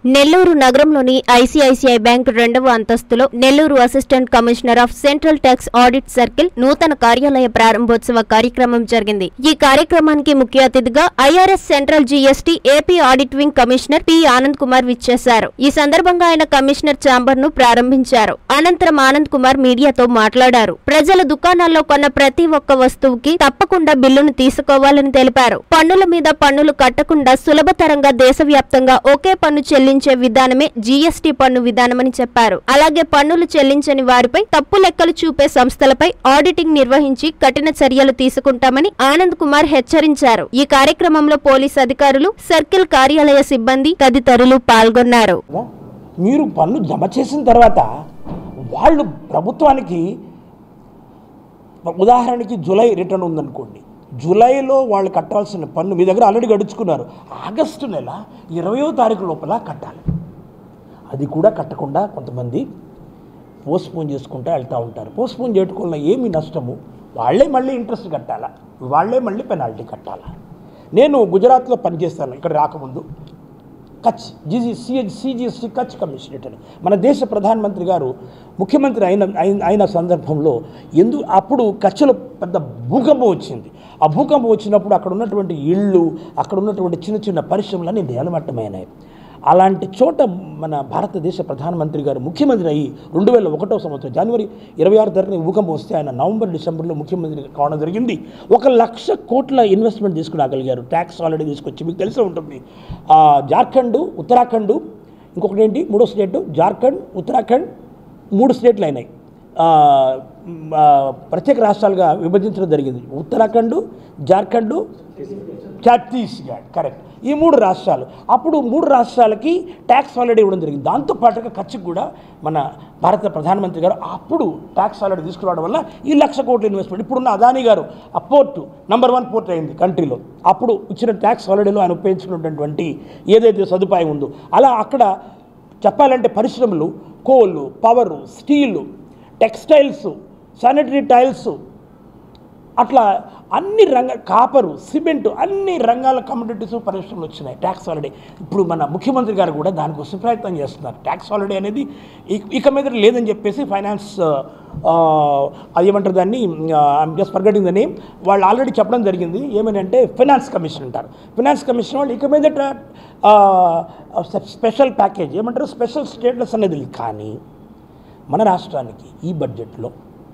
నెల్లూరు నగరంలోని ICICI bank 2వ అంతస్తులో Nellore assistant commissioner of central tax audit circle నూతన కార్యాలయ ప్రారంభోత్సవ కార్యక్రమం జరిగింది. ఈ కార్యక్రమానికి ముఖ్య అతిథిగా IRS central GST AP audit wing commissioner P Anand Kumar విచ్చేశారు. ఈ సందర్భంగా ఆయన కమిషనర్ ఛాంబర్ ను ప్రారంభించారు. అనంతరం ఆనంద్ కుమార్ మీడియాతో మాట్లాడారు. ప్రజల దుకాణాల్లో కొన్న ప్రతి ఒక్క వస్తువుకి తప్పకుండా బిల్లును తీసుకోవాలని తెలిపారు. పన్నుల మీద పన్నులు కట్టకుండా సులభతరంగా దేశవ్యాప్తంగా ఒకే పన్ను చెల్లించే విధానమే జీఎస్టీ పన్ను విధానమని చెప్పారు. అలాగే పన్నులు చెల్లించని వారిపై తప్పు లెక్కలు చూపే సంస్థలపై ఆడిటింగ్ నిర్వహించి కఠిన చర్యలు తీసుకుంటామని ఆనంద్ కుమార్ హెచ్చరించారు. ఈ కార్యక్రమంలో పోలీస్ అధికారులు, సర్కిల్ కార్యాలయ సిబ్బంది తదితరులు పాల్గొన్నారు. మీరు పన్ను జమ చేసిన తర్వాత వాళ్ళు ప్రభుత్వానికి, ఉదాహరణకి జూలై రిటర్న్ ఉందనుకోండి, జూలైలో వాళ్ళు కట్టాల్సిన పన్ను మీ దగ్గర ఆల్రెడీ గడుచుకున్నారు. ఆగస్టు నెల 20వ తారీఖు లోపల కట్టాలి. అది కూడా కట్టకుండా కొంతమంది పోస్ట్పోన్ చేసుకుంటూ వెళ్తూ ఉంటారు. పోస్ట్పోన్ చేయకుండా ఏమి నష్టము? వాళ్ళే మళ్ళీ ఇంట్రెస్ట్ కట్టాలా, వాళ్ళే మళ్ళీ పెనాల్టీ కట్టాలా. నేను గుజరాత్లో పనిచేస్తాను ఇక్కడ రాకముందు. కచ్ సిజిఎస్టీ కచ్ కమిషనరేట్ మన దేశ ప్రధానమంత్రి గారు ముఖ్యమంత్రి అయిన సందర్భంలో అప్పుడు కచ్లో పెద్ద భూకంపం వచ్చింది. ఆ భూకంపం వచ్చినప్పుడు అక్కడ ఉన్నటువంటి ఇళ్ళు, అక్కడ ఉన్నటువంటి చిన్న చిన్న పరిశ్రమలన్నీ నేలమట్టమైనాయి. అలాంటి చోట మన భారతదేశ ప్రధానమంత్రి గారు ముఖ్యమంత్రి అయ్యి 2001వ సంవత్సరం జనవరి 26 తారీఖున భూకంపం వస్తే ఆయన నవంబర్ డిసెంబర్లో ముఖ్యమంత్రి కావడం జరిగింది. 1,00,000 కోట్ల ఇన్వెస్ట్మెంట్ తీసుకురాగలిగారు. ట్యాక్స్ ఆల్రెడీ తీసుకొచ్చి మీకు తెలిసే ఉంటుంది. జార్ఖండ్, ఉత్తరాఖండ్, ఇంకొకటి ఏంటి మూడో స్టేటు, జార్ఖండ్, ఉత్తరాఖండ్ 3 స్టేట్లు అయినాయి. ప్రత్యేక రాష్ట్రాలుగా విభజించడం జరిగింది. ఉత్తరాఖండ్, జార్ఖండ్, ఛత్తీస్గఢ్, కరెక్ట్. ఈ 3 రాష్ట్రాలు. అప్పుడు 3 రాష్ట్రాలకి ట్యాక్స్ హాలిడే ఇవ్వడం జరిగింది. దాంతోపాటుగా కచ్కి కూడా మన భారత ప్రధానమంత్రి గారు అప్పుడు ట్యాక్స్ హాలిడే తీసుకురావడం వల్ల ఈ 1,00,000 కోట్ల ఇన్వెస్ట్మెంట్. ఇప్పుడున్న అదానీ గారు ఆ పోర్టు నంబర్ 1 పోర్ట్ అయింది కంట్రీలో. అప్పుడు ఇచ్చిన ట్యాక్స్ హాలిడేలో ఆయన ఉపయోగించుకున్నటువంటి ఏదైతే సదుపాయం ఉందో అలా అక్కడ చెప్పాలంటే పరిశ్రమలు, కోళ్ళు, power, steel, textiles, sanitary tiles, అట్లా అన్ని కాపరు, సిమెంటు, అన్ని రంగాల కమ్యూనిటీస్ పరిశ్రమలు వచ్చినాయి ట్యాక్స్ హాలిడే. ఇప్పుడు మన ముఖ్యమంత్రి గారు కూడా దానికోసం ప్రయత్నం చేస్తున్నారు. ట్యాక్స్ హాలిడే అనేది ఇక మీద లేదని చెప్పేసి ఫైనాన్స్ అది ఏమంటారు దాన్ని, I'm just forgetting the name, వాళ్ళు ఆల్రెడీ చెప్పడం జరిగింది. ఏమనంటే ఫైనాన్స్ కమిషన్ అంటారు. ఫైనాన్స్ కమిషన్ వాళ్ళు ఇక మీద స్పెషల్ ప్యాకేజ్ ఏమంటారు, స్పెషల్ స్టేటస్ అనేది. కానీ మన రాష్ట్రానికి ఈ బడ్జెట్లో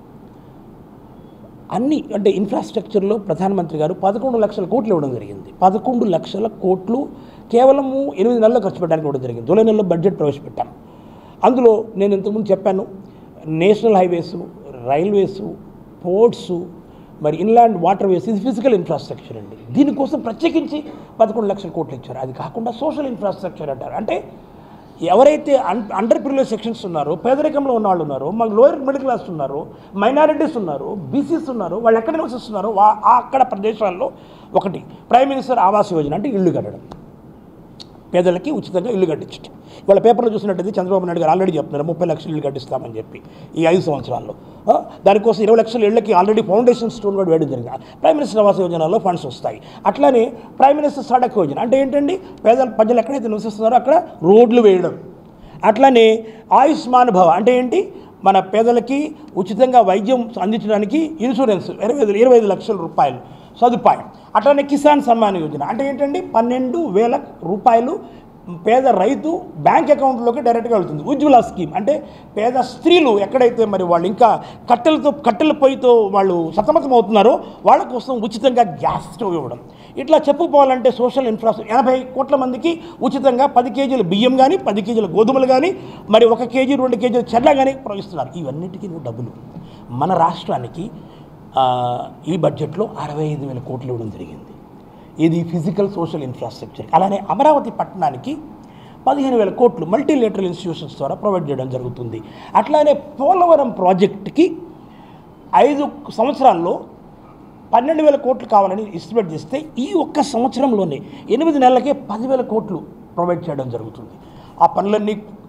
అన్ని అంటే ఇన్ఫ్రాస్ట్రక్చర్లో ప్రధానమంత్రి గారు 11 లక్షల కోట్లు ఇవ్వడం జరిగింది. 11 లక్షల కోట్లు కేవలము 8 నెలల్లో ఖర్చు పెట్టడానికి ఇవ్వడం జరిగింది. జూలై నెలలో బడ్జెట్ ప్రవేశపెట్టాం. అందులో నేను ఇంతకుముందు చెప్పాను, నేషనల్ హైవేసు, రైల్వేసు, పోర్ట్సు, మరి ఇన్లాండ్ వాటర్ వేస్, ఇది ఫిజికల్ ఇన్ఫ్రాస్ట్రక్చర్ అండి. దీనికోసం ప్రత్యేకించి 11 లక్షల కోట్లు ఇచ్చారు. అది కాకుండా సోషల్ ఇన్ఫ్రాస్ట్రక్చర్ అంటారు. అంటే ఎవరైతే అండర్ ప్రివిలేజ్ సెక్షన్స్ ఉన్నారో, పేదరికంలో ఉన్న వాళ్ళు ఉన్నారో, మాకు లోయర్ మిడిల్ క్లాస్ ఉన్నారు, మైనారిటీస్ ఉన్నారు, బీసీస్ ఉన్నారు, వాళ్ళు ఎక్కడ నివసిస్తున్నారో అక్కడ ప్రదేశాల్లో ఒకటి ప్రైమ్ మినిస్టర్ ఆవాస్ యోజన అంటే ఇల్లు కట్టడం, పేదలకి ఉచితంగా ఇల్లు కట్టించడం. ఇవాళ పేపర్లో చూసినట్టయితే చంద్రబాబు నాయుడు గారు ఆల్రెడీ చెప్తున్నారు 30 లక్షల ఇల్లు కట్టిస్తామని చెప్పి ఈ 5 సంవత్సరాల్లో. దానికోసం 20 లక్షల ఇళ్ళకి ఆల్రెడీ ఫౌండేషన్ స్టోన్ కూడా వేయడం జరిగింది. ప్రైమ్ మినిస్టర్ ఆవాస్ యోజనలో ఫండ్స్ వస్తాయి. అట్లానే ప్రైమ్ మినిస్టర్ సడక్ యోజన అంటే ఏంటండి, ప్రజలు ఎక్కడైతే నివసిస్తున్నారో అక్కడ రోడ్లు వేయడం. అట్లానే ఆయుష్మాన్ భవ అంటే ఏంటి, మన పేదలకి ఉచితంగా వైద్యం అందించడానికి ఇన్సూరెన్స్ 25 లక్షల రూపాయలు సదుపాయం. అట్లానే కిసాన్ సమ్మాన్ యోజన అంటే ఏంటండి, 12,000 రూపాయలు పేద రైతు బ్యాంక్ అకౌంట్లోకి డైరెక్ట్గా వెళ్తుంది. ఉజ్వల స్కీమ్ అంటే పేద స్త్రీలు ఎక్కడైతే మరి వాళ్ళు ఇంకా కట్టెల పొయ్యితో వాళ్ళు సతమతం అవుతున్నారో వాళ్ళ కోసం ఉచితంగా గ్యాస్ స్టవ్ ఇవ్వడం. ఇట్లా చెప్పుకోవాలంటే సోషల్ ఇన్ఫ్రాస్ట్రక్చర్ 80 కోట్ల మందికి ఉచితంగా 10 కేజీల బియ్యం కానీ, 10 కేజీల గోధుమలు కానీ, మరి 1 కేజీ 2 కేజీల చెడ్ల కానీ ప్రవహిస్తున్నారు. ఇవన్నిటికీ డబ్బులు మన రాష్ట్రానికి ఈ బడ్జెట్లో 65,000 కోట్లు ఇవ్వడం జరిగింది. ఇది ఫిజికల్ సోషల్ ఇన్ఫ్రాస్ట్రక్చర్. అలానే అమరావతి పట్టణానికి 15,000 కోట్లు మల్టీలేటరల్ ఇన్స్టిట్యూషన్స్ ద్వారా ప్రొవైడ్ చేయడం జరుగుతుంది. అట్లానే పోలవరం ప్రాజెక్టుకి 5 సంవత్సరాల్లో 12,000 కోట్లు కావాలని ఎస్టిమేట్ చేస్తే ఈ ఒక్క సంవత్సరంలోనే 8 నెలలకే 10,000 కోట్లు ప్రొవైడ్ చేయడం జరుగుతుంది. ఆ పనులన్నీ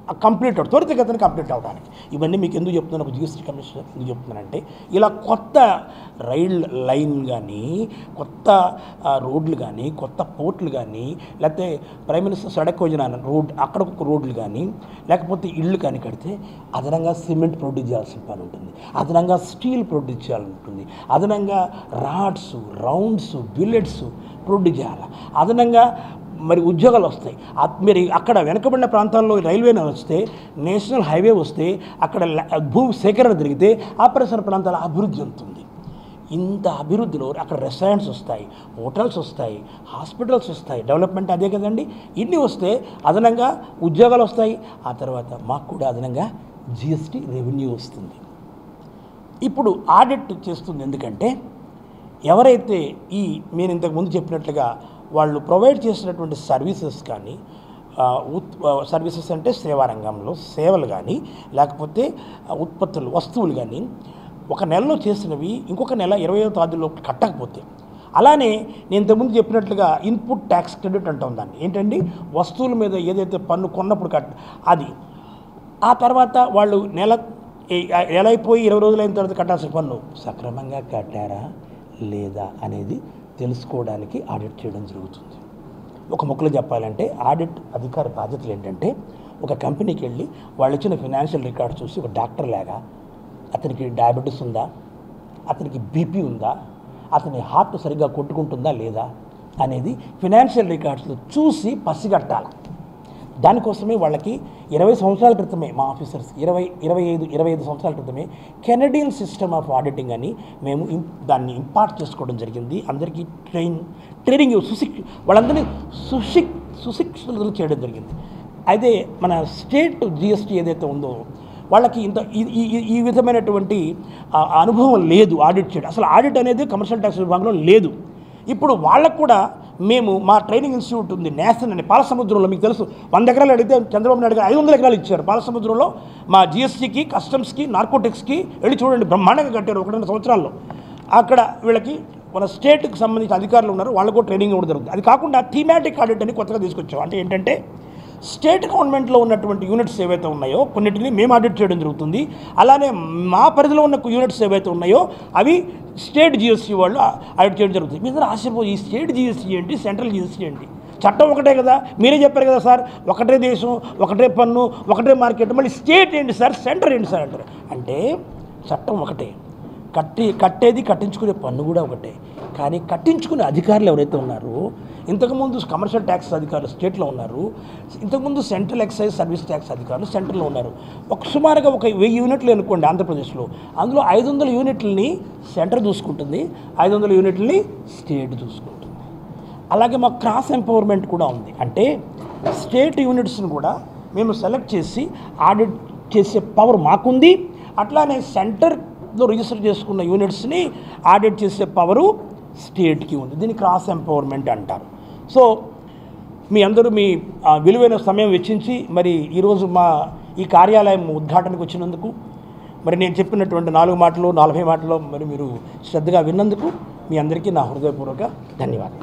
కంప్లీట్ త్వరితగతిన కంప్లీట్ అవడానికి. ఇవన్నీ మీకు ఎందుకు చెప్తున్నాను, ఒక జిఎస్టీ కమిషనర్ ఎందుకు చెప్తున్నానంటే, ఇలా కొత్త రైల్ లైన్ కానీ, కొత్త రోడ్లు కానీ, కొత్త పోర్ట్లు కానీ, లేకపోతే prime minister Sadak Yojana road అక్కడ ఒక రోడ్లు కానీ, లేకపోతే ఇళ్ళు కానీ కడితే అదనంగా సిమెంట్ ప్రొడ్యూస్ చేయాల్సిన పని ఉంటుంది, అదనంగా స్టీల్ ప్రొడ్యూస్ చేయాలని ఉంటుంది, అదనంగా రాడ్స్, రౌండ్స్, బిల్లెట్స్ ప్రొడ్యూస్ చేయాలి, అదనంగా మరి ఉద్యోగాలు వస్తాయి. మీరు అక్కడ వెనకబడిన ప్రాంతాల్లో రైల్వే వస్తే, నేషనల్ హైవే వస్తే, అక్కడ భూ సేకరణ జరిగితే ఆ పరిసర ప్రాంతాల అభివృద్ధి ఉంటుంది. ఇంత అభివృద్ధిలో అక్కడ రెస్టారెంట్స్ వస్తాయి, హోటల్స్ వస్తాయి, హాస్పిటల్స్ వస్తాయి, డెవలప్మెంట్ అదే కదండి. ఇన్ని వస్తే అదనంగా ఉద్యోగాలు వస్తాయి, ఆ తర్వాత మాకు కూడా అదనంగా జిఎస్టీ రెవెన్యూ వస్తుంది. ఇప్పుడు ఆడిట్ చేస్తుంది ఎందుకంటే, ఎవరైతే నేను ఇంతకుముందు చెప్పినట్లుగా వాళ్ళు ప్రొవైడ్ చేసినటువంటి సర్వీసెస్ కానీ, సర్వీసెస్ అంటే సేవా రంగంలో సేవలు కానీ, లేకపోతే ఉత్పత్తులు వస్తువులు కానీ ఒక నెలలో చేసినవి ఇంకొక నెల 20వ తేదీలో కట్టకపోతే, అలానే నేను ఇంతకుముందు చెప్పినట్లుగా ఇన్పుట్ ట్యాక్స్ క్రెడిట్ అంటాం దాన్ని. ఏంటండి, వస్తువుల మీద ఏదైతే పన్ను కొన్నప్పుడు అది ఆ తర్వాత వాళ్ళు నెల అయిపోయి 20 రోజులైన తర్వాత కట్టాల్సిన పన్ను సక్రమంగా కట్టారా లేదా అనేది తెలుసుకోవడానికి ఆడిట్ చేయడం జరుగుతుంది. ఒక ముక్కలో చెప్పాలంటే ఆడిట్ అధికారి బాధ్యతలు ఏంటంటే, ఒక కంపెనీకి వెళ్ళి వాళ్ళు ఇచ్చిన ఫినాన్షియల్ రికార్డ్ చూసి ఒక డాక్టర్ లాగా అతనికి డయాబెటీస్ ఉందా, అతనికి బీపీ ఉందా, అతని హార్ట్ సరిగ్గా కొట్టుకుంటుందా లేదా అనేది ఫినాన్షియల్ రికార్డ్స్లో చూసి పసిగట్టాలి. దానికోసమే వాళ్ళకి 20 సంవత్సరాల క్రితమే మా ఆఫీసర్స్ 25 సంవత్సరాల క్రితమే కెనడియన్ సిస్టమ్ ఆఫ్ ఆడిటింగ్ అని మేము దాన్ని ఇంపార్ట్ చేసుకోవడం జరిగింది. అందరికీ ట్రైనింగ్ వాళ్ళందరినీ సుశిక్షితులు చేయడం జరిగింది. అయితే మన స్టేట్ జిఎస్టీ ఏదైతే ఉందో వాళ్ళకి ఈ విధమైనటువంటి అనుభవం లేదు ఆడిట్ చేయడం. అసలు ఆడిట్ అనేది కమర్షియల్ ట్యాక్స్ విభాగంలో లేదు. ఇప్పుడు వాళ్ళకు కూడా మేము మా ట్రైనింగ్ ఇన్స్టిట్యూట్ ఉంది, నేషన్ అని పాలసముద్రంలో. మీకు తెలుసు, 100 ఎకరాలు అడిగితే చంద్రబాబు నాయుడు గారు 500 ఎకరాలు ఇచ్చారు పాలసముద్రంలో. మా జిఎస్టీకి, కస్టమ్స్కి, నార్కోటిక్స్కి వెళ్ళి చూడండి, బ్రహ్మాండంగా కట్టారు 1-2 సంవత్సరాల్లో. అక్కడ వీళ్ళకి మన స్టేట్కి సంబంధించిన అధికారులు ఉన్నారు, వాళ్ళకు ట్రైనింగ్ ఇవ్వడం జరుగుతుంది. అది కాకుండా థీమాటిక్ ఆడిట్ అని కొత్తగా తీసుకొచ్చాం. అంటే ఏంటంటే, స్టేట్ గవర్నమెంట్లో ఉన్నటువంటి యూనిట్స్ ఏవైతే ఉన్నాయో కొన్నిటిని మేము ఆడిట్ చేయడం జరుగుతుంది. అలానే మా పరిధిలో ఉన్న యూనిట్స్ ఏవైతే ఉన్నాయో అవి స్టేట్ జిఎస్టీ వాళ్ళు ఆడిట్ చేయడం జరుగుతుంది. మీ దగ్గర ఆశపోయి ఈ స్టేట్ జిఎస్టీ ఏంటి, సెంట్రల్ జిఎస్టీ ఏంటి? చట్టం ఒకటే కదా, మీరే చెప్పారు కదా సార్, ఒకటే దేశం, ఒకటే పన్ను, ఒకటే మార్కెట్, మళ్ళీ స్టేట్ ఏంటి సార్, సెంటర్ ఏంటి సార్ అంటారు. అంటే చట్టం ఒకటే, కట్టేది కట్టించుకునే పన్ను కూడా ఒకటే. కానీ కట్టించుకునే అధికారులు ఎవరైతే ఉన్నారో, ఇంతకుముందు కమర్షియల్ ట్యాక్స్ అధికారులు స్టేట్లో ఉన్నారు, ఇంతకుముందు సెంట్రల్ ఎక్సైజ్ సర్వీస్ ట్యాక్స్ అధికారులు సెంట్రల్లో ఉన్నారు. సుమారుగా 1000 యూనిట్లు అనుకోండి ఆంధ్రప్రదేశ్లో, అందులో 500 యూనిట్లని సెంటర్ చూసుకుంటుంది, 500 యూనిట్లని స్టేట్ చూసుకుంటుంది. అలాగే మాకు క్రాస్ ఎంపవర్మెంట్ కూడా ఉంది. అంటే స్టేట్ యూనిట్స్ని కూడా మేము సెలెక్ట్ చేసి ఆడిట్ చేసే పవర్ మాకుంది. అట్లానే సెంటర్లో రిజిస్టర్ చేసుకున్న యూనిట్స్ని ఆడిట్ చేసే పవరు స్టేట్కి ఉంది. దీన్ని క్రాస్ ఎంపవర్మెంట్ అంటారు. సో మీ అందరూ మీ విలువైన సమయం వెచ్చించి మరి ఈరోజు ఈ కార్యాలయం ఉద్ఘాటనకు వచ్చినందుకు, మరి నేను చెప్పినటువంటి 4 మాటలు 40 మాటలు మరి మీరు శ్రద్ధగా విన్నందుకు మీ అందరికీ నా హృదయపూర్వక ధన్యవాదాలు.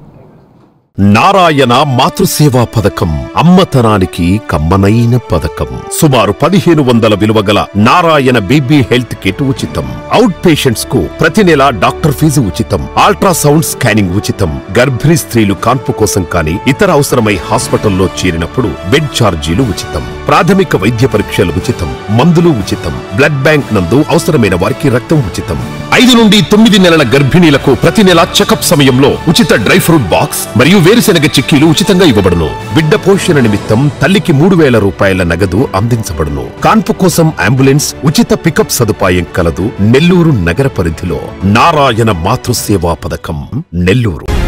నారాయణ మాతృసేవా పథకం అమ్మతనానికి కమ్మనైన పథకం. సుమారు 1500 విలువ గల నారాయణ బేబీ హెల్త్ కిట్ ఉచితం. అవుట్ పేషెంట్స్ కు ప్రతి నెల డాక్టర్ ఫీజు ఉచితం. అల్ట్రాసౌండ్ స్కానింగ్ ఉచితం. గర్భిణీ స్త్రీలు కాన్పు కోసం కానీ ఇతర అవసరమై హాస్పిటల్లో చేరినప్పుడు బెడ్ ఛార్జీలు ఉచితం. ప్రాథమిక వైద్య పరీక్షలు ఉచితం. మందులు ఉచితం. బ్లడ్ బ్యాంక్ నందు అవసరమైన వారికి రక్తం ఉచితం. 5 నుండి 9 నెలల గర్భిణీలకు ప్రతి నెల చెకప్ సమయంలో ఉచిత డ్రై ఫ్రూట్ బాక్స్ మరియు వేరుశెనగ చిక్కీలు ఉచితంగా ఇవ్వబడును. బిడ్డ పోషణ నిమిత్తం తల్లికి 3000 రూపాయల నగదు అందించబడును. కాన్పు కోసం అంబులెన్స్ ఉచిత పికప్ సదుపాయం కలదు. నెల్లూరు నగర పరిధిలో నారాయణ మాతృసేవా పథకం, నెల్లూరు.